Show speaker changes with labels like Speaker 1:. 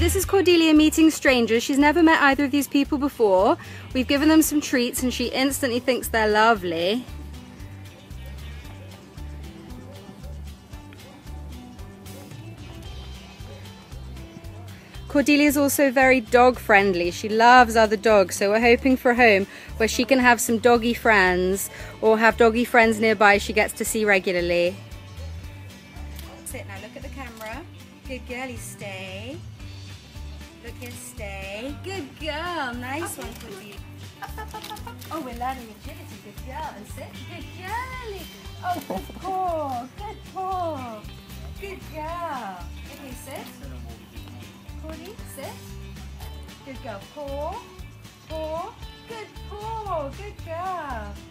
Speaker 1: this is Cordelia meeting strangers. She's never met either of these people before. We've given them some treats and she instantly thinks they're lovely. Cordelia is also very dog friendly. She loves other dogs, so we're hoping for a home where she can have some doggy friends or have doggy friends nearby she gets to see regularly. Sit now, look at the camera. Good girlie, stay. Look here, stay. Good girl, nice one, Cordelia. Oh, we're learning agility, good girl. And sit, good girlie. Oh, good paw, good paw. Good girl. Okay, sit. Cordy, sit. Good girl. Paw, paw. Good paw. Good girl.